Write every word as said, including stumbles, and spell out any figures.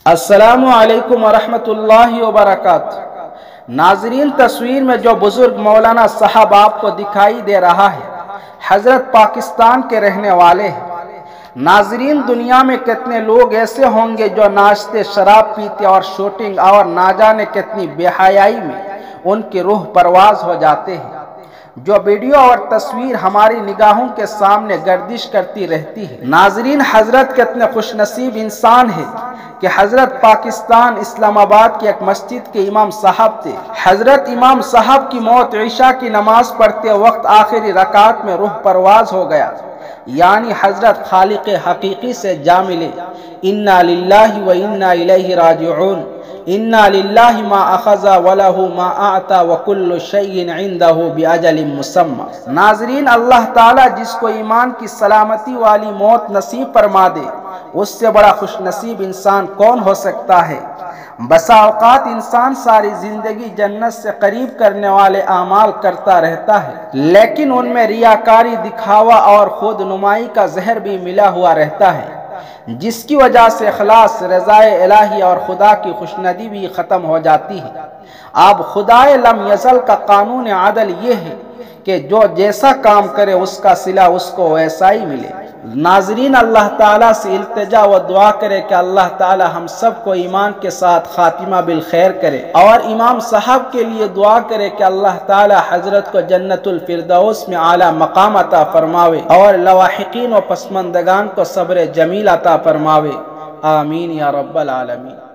السلام علیکم ورحمۃ اللہ وبرکاتہ۔ ناظرین، تصویر میں جو بزرگ مولانا صاحب آپ کو دکھائی دے رہا ہے، حضرت پاکستان کے رہنے والے ہیں۔ ناظرین، دنیا میں کتنے لوگ ایسے ہوں گے جو ناچتے، شراب پیتے اور شوٹنگ اور نہ جانے کتنی بے حیائی میں ان کی روح پرواز ہو جاتے ہیں۔ جو ویڈیو اور تصویر ہماری نگاہوں کے سامنے گردش کرتی رہتی ہے۔ ناظرین، حضرت کتنے خوش نصیب انسان ہے کہ حضرت پاکستان اسلام آباد کی ایک مسجد کے امام صاحب تھے۔ حضرت امام صاحب کی موت عشاء کی نماز پڑھتے وقت آخری رکعت میں روح پرواز ہو گیا، یعنی حضرت خالق حقیقی سے جا ملے۔ انا للہ و انا الیہ راجعون، انا للہ ما اخذ ولہ ما اعطى وکل شیء عنده باجل مسمى۔ ناظرین، اللہ تعالی جس کو ایمان کی سلامتی والی موت نصیب فرما دے، اس سے بڑا خوش نصیب انسان کون ہو سکتا ہے؟ بسا اوقات انسان ساری زندگی جنت سے قریب کرنے والے اعمال کرتا رہتا ہے، لیکن ان میں ریاکاری، دکھاوا اور خود نمائی کا زہر بھی ملا ہوا رہتا ہے، جس کی وجہ سے اخلاص، رضائے الہی اور خدا کی خوشندی بھی ختم ہو جاتی ہے۔ اب خدائے لم یزل کا قانون عدل یہ ہے کہ جو جیسا کام کرے اس کا صلہ اس کو ویسا ہی ملے۔ ناظرین، اللہ تعالیٰ سے التجا و دعا کرے کہ اللہ تعالیٰ ہم سب کو ایمان کے ساتھ خاتمہ بالخیر کرے، اور امام صاحب کے لیے دعا کرے کہ اللہ تعالیٰ حضرت کو جنت الفردوس میں اعلی مقام عطا فرماوے اور لواحقین و پسماندگان کو صبر جمیل عطا فرماوے۔ آمین یا رب العالمین۔